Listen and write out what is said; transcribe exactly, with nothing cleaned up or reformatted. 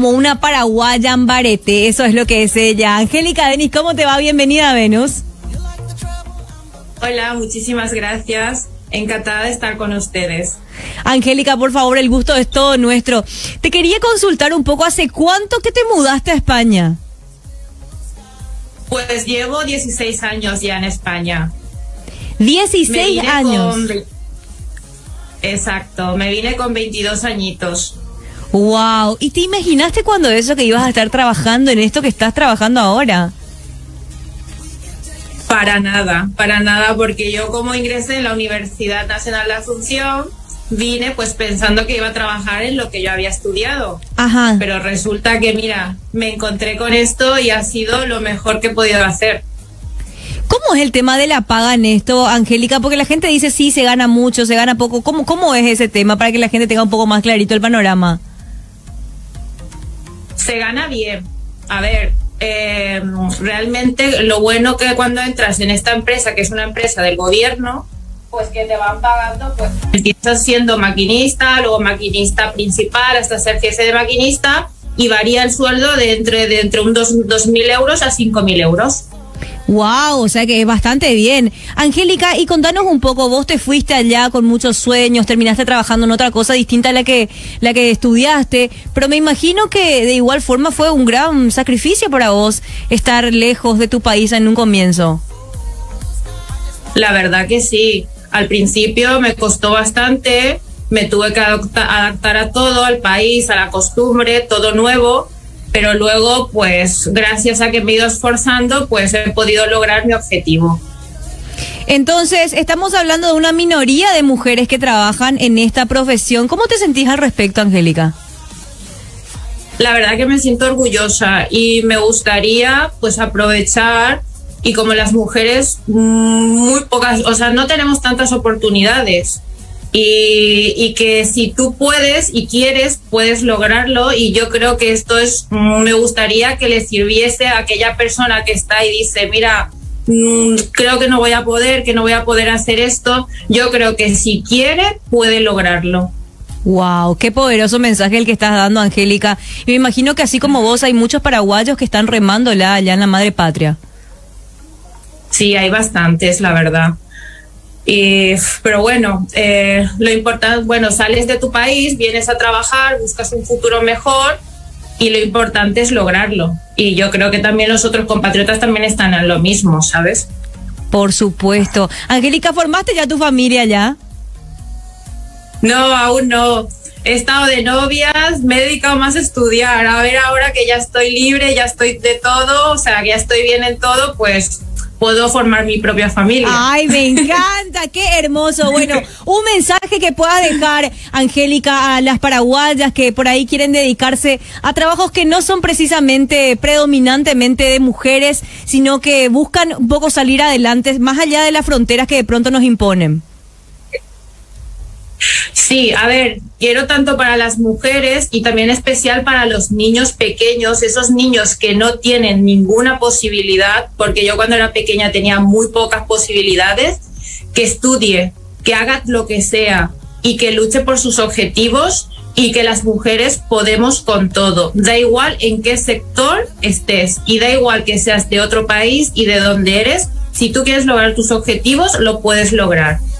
como una paraguaya en barete, eso es lo que es ella. Angélica Denis, ¿cómo te va? Bienvenida a Venus. Hola, muchísimas gracias. Encantada de estar con ustedes. Angélica, por favor, el gusto es todo nuestro. Te quería consultar un poco, ¿hace cuánto que te mudaste a España? Pues llevo dieciséis años ya en España. dieciséis años. Con... Exacto, me vine con veintidós añitos. Wow, ¿y te imaginaste cuando eso que ibas a estar trabajando en esto que estás trabajando ahora? Para nada, para nada, porque yo como ingresé en la Universidad Nacional de Asunción, vine pues pensando que iba a trabajar en lo que yo había estudiado. Ajá. Pero resulta que, mira, me encontré con esto y ha sido lo mejor que he podido hacer. ¿Cómo es el tema de la paga en esto, Angélica? Porque la gente dice, sí, se gana mucho, se gana poco. ¿Cómo, cómo es ese tema para que la gente tenga un poco más clarito el panorama? Se gana bien. A ver, eh, realmente lo bueno que cuando entras en esta empresa, que es una empresa del gobierno, pues que te van pagando, pues empiezas siendo maquinista, luego maquinista principal, hasta ser jefe de maquinista, y varía el sueldo de entre, de entre un dos mil euros a cinco mil euros. Wow, o sea que es bastante bien. Angélica, y contanos un poco, vos te fuiste allá con muchos sueños, terminaste trabajando en otra cosa distinta a la que, la que estudiaste, pero me imagino que de igual forma fue un gran sacrificio para vos estar lejos de tu país en un comienzo. La verdad que sí, al principio me costó bastante, me tuve que adaptar, adaptar a todo, al país, a la costumbre, todo nuevo. Pero luego, pues, gracias a que me he ido esforzando, pues he podido lograr mi objetivo. Entonces, estamos hablando de una minoría de mujeres que trabajan en esta profesión. ¿Cómo te sentís al respecto, Angélica? La verdad que me siento orgullosa y me gustaría, pues, aprovechar, y como las mujeres, muy pocas, o sea, no tenemos tantas oportunidades. Y, y que si tú puedes y quieres, puedes lograrlo, y yo creo que esto es, me gustaría que le sirviese a aquella persona que está y dice, mira, mmm, creo que no voy a poder, que no voy a poder hacer esto. Yo creo que si quiere, puede lograrlo. Wow, qué poderoso mensaje el que estás dando, Angélica. Y me imagino que así como vos hay muchos paraguayos que están remándola allá en la madre patria. Sí, hay bastantes, la verdad. Y, pero bueno, eh, lo importante, bueno, sales de tu país, vienes a trabajar, buscas un futuro mejor, y lo importante es lograrlo. Y yo creo que también los otros compatriotas también están en lo mismo, ¿sabes? Por supuesto. Angélica, ¿formaste ya tu familia ya? No, aún no. He estado de novias, me he dedicado más a estudiar. A ver, ahora que ya estoy libre, ya estoy de todo, o sea, que ya estoy bien en todo, pues puedo formar mi propia familia. Ay, me encanta, qué hermoso. Bueno, un mensaje que pueda dejar, Angélica, a las paraguayas que por ahí quieren dedicarse a trabajos que no son precisamente predominantemente de mujeres, sino que buscan un poco salir adelante, más allá de las fronteras que de pronto nos imponen. Sí, a ver, quiero tanto para las mujeres y también especial para los niños pequeños, esos niños que no tienen ninguna posibilidad, porque yo cuando era pequeña tenía muy pocas posibilidades, que estudie, que haga lo que sea y que luche por sus objetivos, y que las mujeres podemos con todo. Da igual en qué sector estés y da igual que seas de otro país y de donde eres, si tú quieres lograr tus objetivos, lo puedes lograr.